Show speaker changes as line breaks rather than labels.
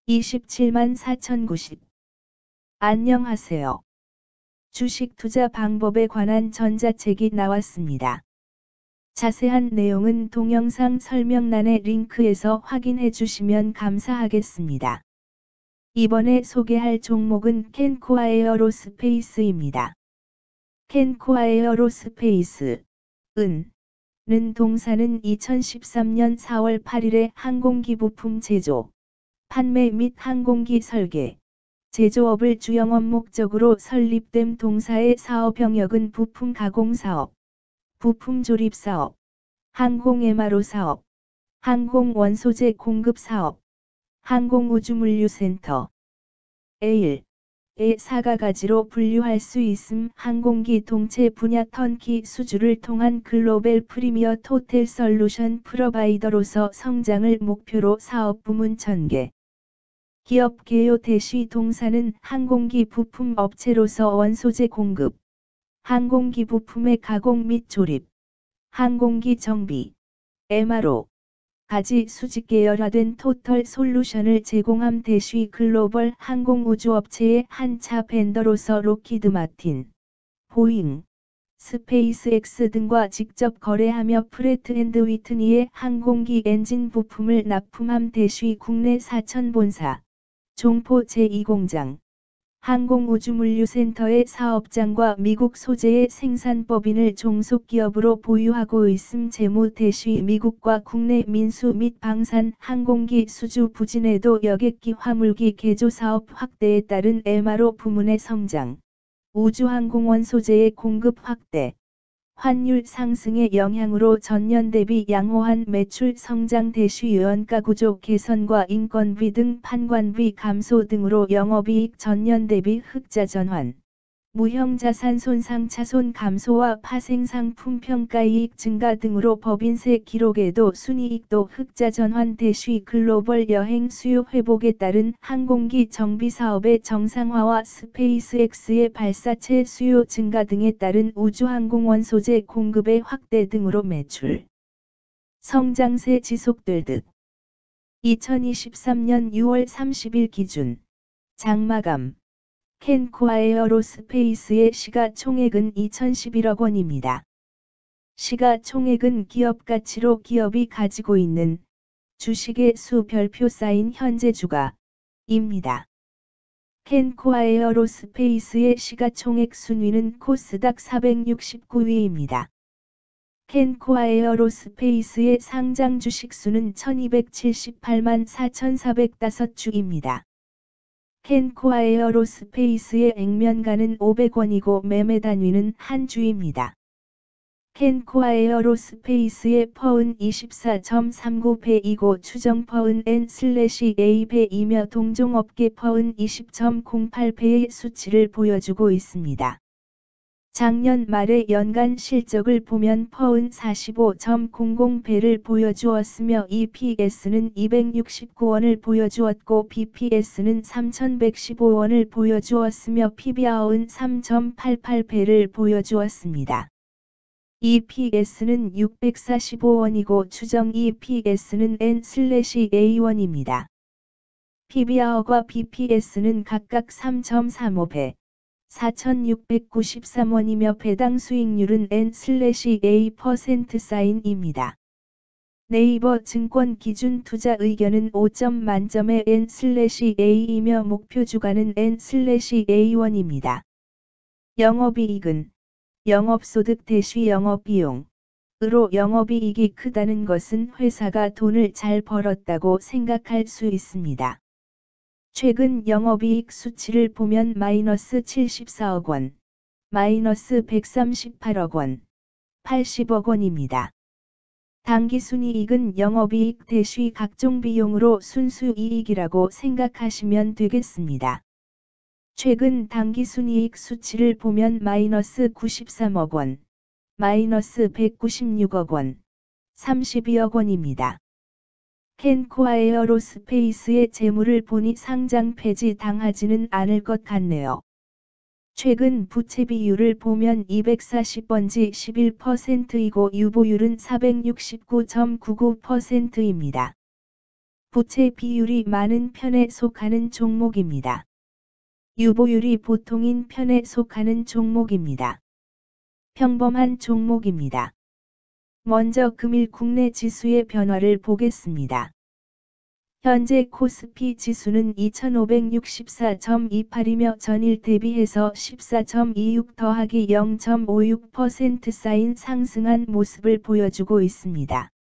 27만 4,090. 안녕하세요. 주식 투자 방법에 관한 전자책이 나왔습니다. 자세한 내용은 동영상 설명란의 링크에서 확인해 주시면 감사하겠습니다. 이번에 소개할 종목은 캔코아 에어로스페이스입니다. 캔코아 에어로스페이스 는 동사는 2013년 4월 8일에 항공기 부품 제조, 판매 및 항공기 설계, 제조업을 주영업 목적으로 설립된 동사의 사업 영역은 부품 가공 사업, 부품 조립 사업, 항공 MRO 사업, 항공 원소재 공급 사업, 항공 우주물류센터. 의 4가지로 분류할 수 있음. 항공기 동체 분야 턴키 수주를 통한 글로벌 프리미어 토텔 솔루션 프로바이더로서 성장을 목표로 사업 부문 전개. 기업 개요 대시 동사는 항공기 부품 업체로서 원소재 공급, 항공기 부품의 가공 및 조립, 항공기 정비, MRO, 가지 수직 계열화된 토털 솔루션을 제공함. 대시 글로벌 항공우주업체의 한 차 벤더로서 로키드 마틴, 보잉, 스페이스X 등과 직접 거래하며 프레트 앤드 위트니의 항공기 엔진 부품을 납품함. 대시 국내 사천 본사, 종포 제2공장, 항공우주물류센터의 사업장과 미국 소재의 생산법인을 종속기업으로 보유하고 있음. 재무 대시 미국과 국내 민수 및 방산 항공기 수주 부진에도 여객기 화물기 개조 사업 확대에 따른 MRO 부문의 성장, 우주항공원 소재의 공급 확대, 환율 상승의 영향으로 전년 대비 양호한 매출 성장. 대시 원가 구조 개선과 인건비 등 판관비 감소 등으로 영업이익 전년 대비 흑자 전환, 무형자산 손상 차손 감소와 파생상품 평가이익 증가 등으로 법인세 기록에도 순이익도 흑자 전환. 대시 글로벌 여행 수요 회복에 따른 항공기 정비 사업의 정상화와 스페이스X의 발사체 수요 증가 등에 따른 우주항공원 소재 공급의 확대 등으로 매출 성장세 지속될 듯. 2023년 6월 30일 기준 장마감 캔코아 에어로스페이스의 시가총액은 2,011억 원입니다. 시가총액은 기업 가치로 기업이 가지고 있는 주식의 수 별표 쌓인 현재 주가입니다. 캔코아 에어로스페이스의 시가총액 순위는 코스닥 469위입니다. 캔코아 에어로스페이스의 상장 주식 수는 1278만 4,405주입니다. 캔코아 에어로스페이스의 액면가는 500원이고 매매 단위는 한 주입니다. 캔코아 에어로스페이스의 퍼은 24.39배이고 추정 퍼은 N/A배이며 동종업계 퍼은 20.08배의 수치를 보여주고 있습니다. 작년 말의 연간 실적을 보면 퍼은 45.00배를 보여주었으며 EPS는 269원을 보여주었고 BPS는 3,115원을 보여주었으며 PBR은 3.88배를 보여주었습니다. EPS는 645원이고 추정 EPS는 N/A1입니다. PBR과 BPS는 각각 3.35배, 4,693원이며 배당 수익률은 N/A%입니다. 네이버 증권 기준 투자 의견은 5점 만점의 N/A이며 목표 주가는 N/A1입니다. 영업이익은 영업소득 대시 영업비용으로 영업이익이 크다는 것은 회사가 돈을 잘 벌었다고 생각할 수 있습니다. 최근 영업이익 수치를 보면 마이너스 74억 원, 마이너스 138억 원, 80억 원입니다. 당기순이익은 영업이익 대시 각종 비용으로 순수이익이라고 생각하시면 되겠습니다. 최근 당기순이익 수치를 보면 마이너스 93억 원, 마이너스 196억 원, 32억 원입니다. 캔코아 에어로스페이스의 재물을 보니 상장 폐지 당하지는 않을 것 같네요. 최근 부채 비율을 보면 240번지 11%이고 유보율은 469.99%입니다. 부채 비율이 많은 편에 속하는 종목입니다. 유보율이 보통인 편에 속하는 종목입니다. 평범한 종목입니다. 먼저 금일 국내 지수의 변화를 보겠습니다. 현재 코스피 지수는 2564.28이며 전일 대비해서 14.26 더하기 0.56% 쌓인 상승한 모습을 보여주고 있습니다.